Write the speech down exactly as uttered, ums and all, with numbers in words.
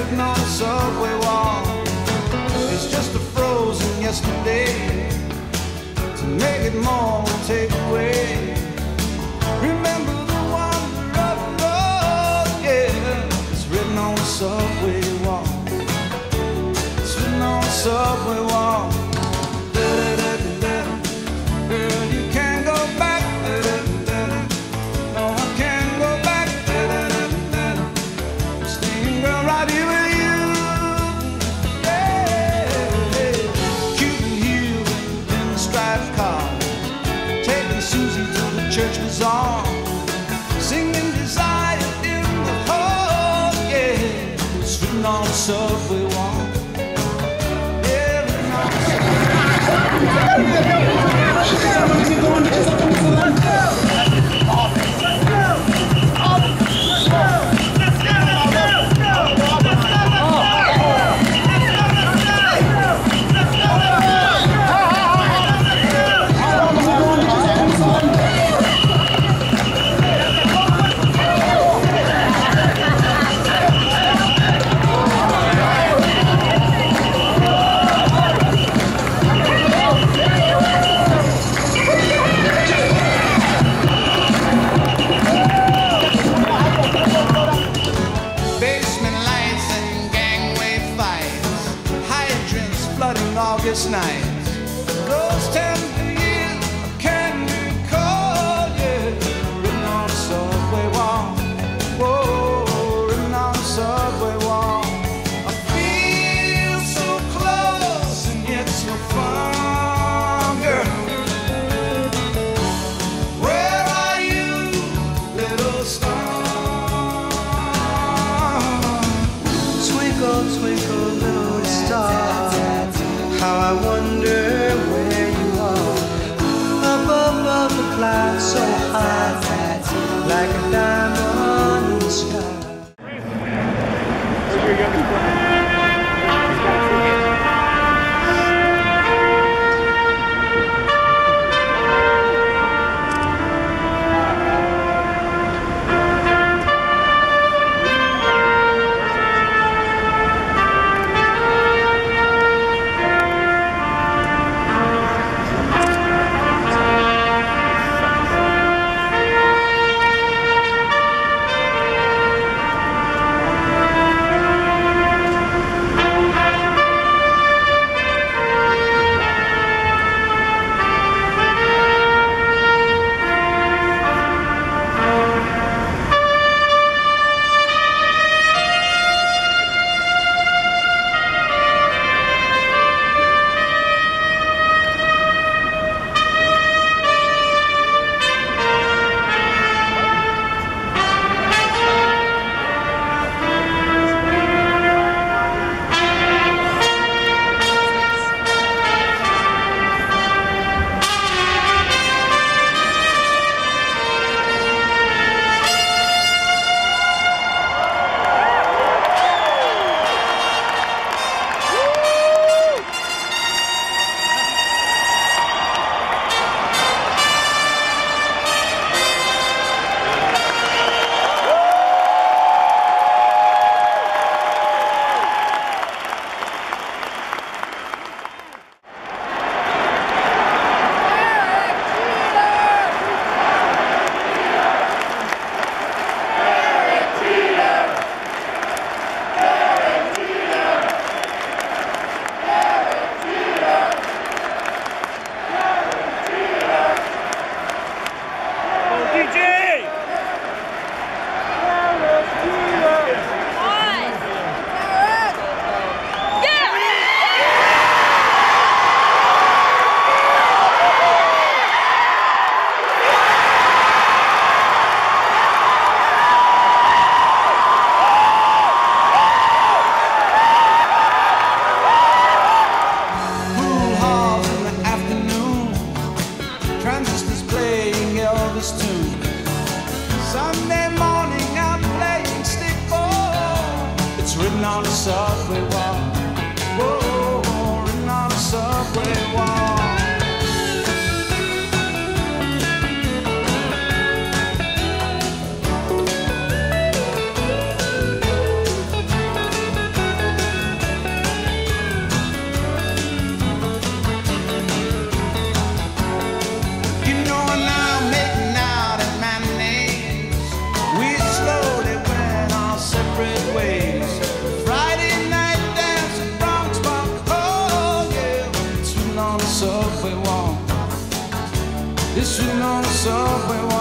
written on the subway wall. It's just a frozen yesterday. To make it more, we'll take away. Remember the wonder of the road, yeah. It's written on the subway wall. It's written on the subway wall. Girl, you can't go back. No, I can't go back. I'm staying, girl, right here with you. Yeah. Cuban heel in the striped car, taking Susie to the church bazaar, singing Desire in the hall, yeah. It's written on the subway wall. Yeah, written on the subway wall. August nights, those tender years I can't recall, yeah. Written on the subway wall, whoa, written on the subway wall. I feel so close and yet so far, girl. Where are you, little star? Twinkle, twinkle, little star, how I wonder where you are, up above the clouds so high, like a diamond in the sky. Where's your youngest brother? written on the subway wall. Whoa, written on the subway wall. subway